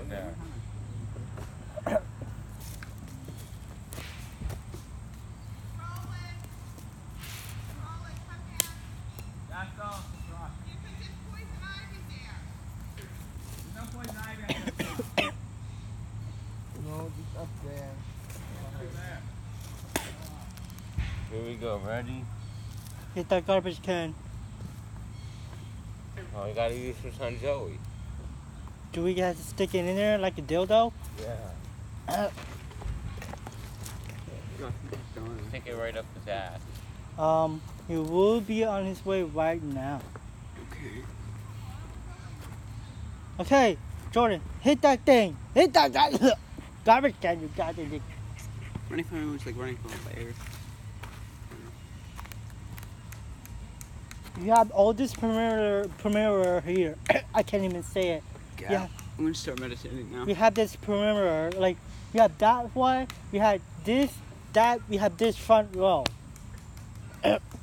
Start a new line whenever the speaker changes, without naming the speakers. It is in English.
there.
No, just up there.
Here we go, ready?
Hit that garbage can.
Oh, you gotta use this on Joey.
Do we have to stick it in there like a dildo?
Yeah. Stick it right up his ass.
He will be on his way right now.
Okay.
Okay, Jordan, hit that thing. Hit that garbage can, you goddamn dick.
Running from was like running from air.
You have all this perimeter here. I can't even say it.
Yeah. I'm gonna start meditating now.
We have this perimeter, like we have that one, we had this, that, we have this front row.